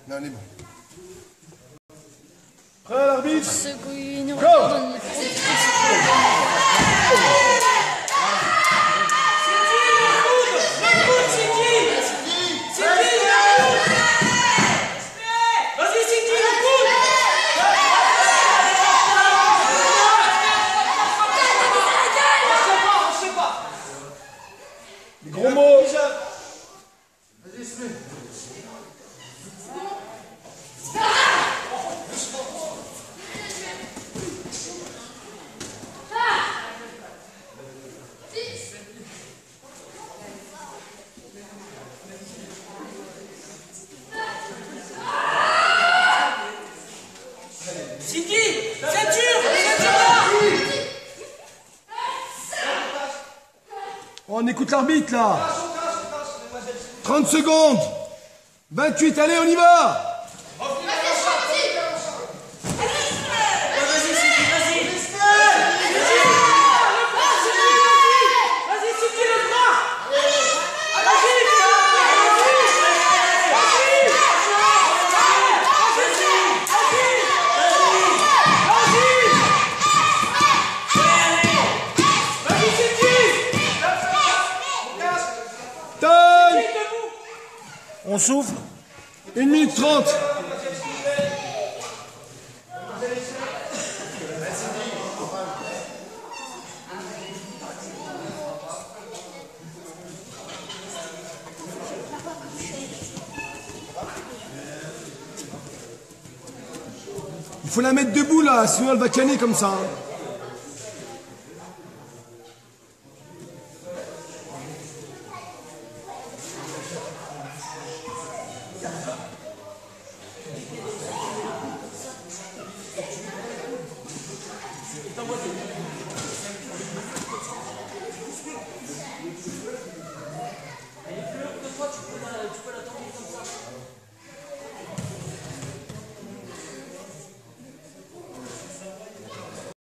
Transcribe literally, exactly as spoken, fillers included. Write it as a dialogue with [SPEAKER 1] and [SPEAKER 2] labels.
[SPEAKER 1] Non, on est bon.
[SPEAKER 2] Prêt l'arbitre?
[SPEAKER 3] Go!
[SPEAKER 2] Gros mot.
[SPEAKER 1] Vas-y, Smith.
[SPEAKER 2] On écoute l'arbitre là. trente secondes. vingt-huit, allez, on y va. On souffle. une minute trente. Il faut la mettre debout là, sinon elle va canner comme ça. Hein.
[SPEAKER 4] Dans votre